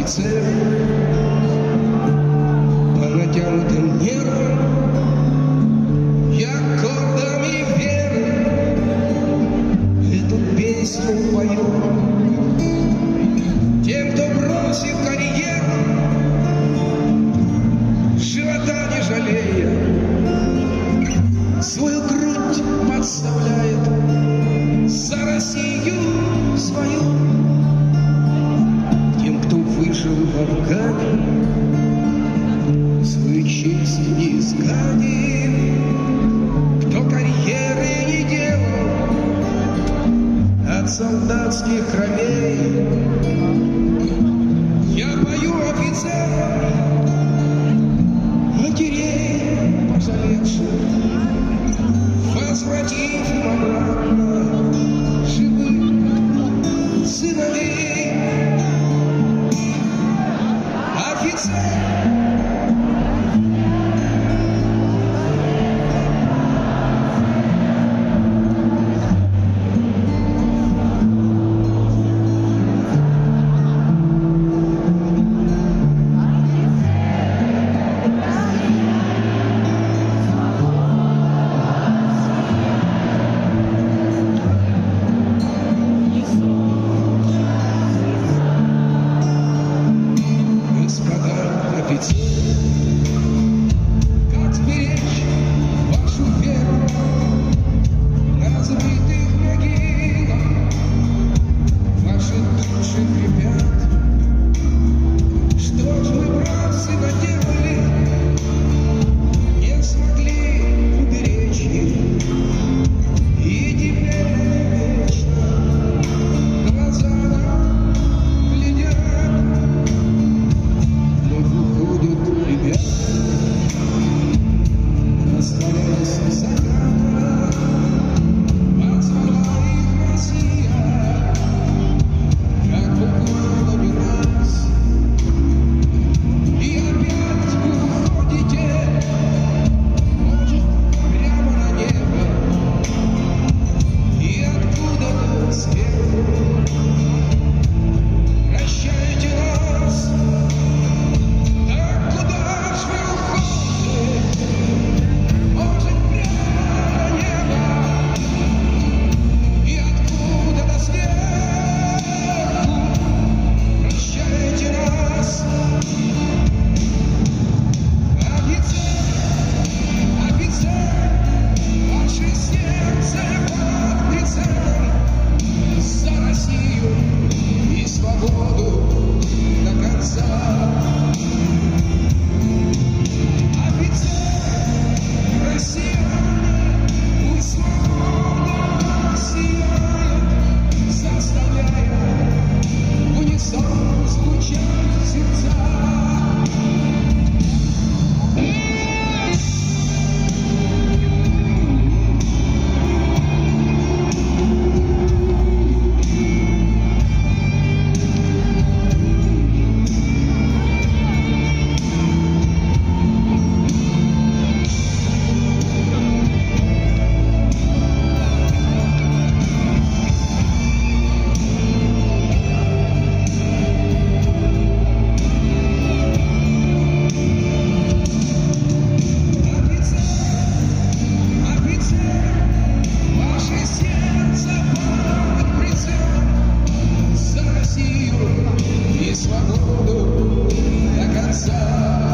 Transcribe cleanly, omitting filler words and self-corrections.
офицер по натянутым нервам, я аккордами веры эту песню пою. Тем, кто бросил карьеру, живота не жалея, свою грудь подставляет за Россию свою. Тем, кто выжил в Афгане, свою честь не изгадил, кто карьеры не делал от солдатских кровей. Я пою офицерам, матерей пожалевших, возвратив им обратно живых сыновей. Офицер! Как сберечь вашу веру на разбитых могилах? Ваши души крепят. Что ж вы, братцы, наделали? Не смогли уберечь их. И теперь вечно глаза нам глядят. Вновь уходят ребята, растворяясь в закатах, позвала их Россия, как буквально без нас. И опять уходите, может, прямо на небо, и откуда-то сверху прощайте нас. И свободу до конца.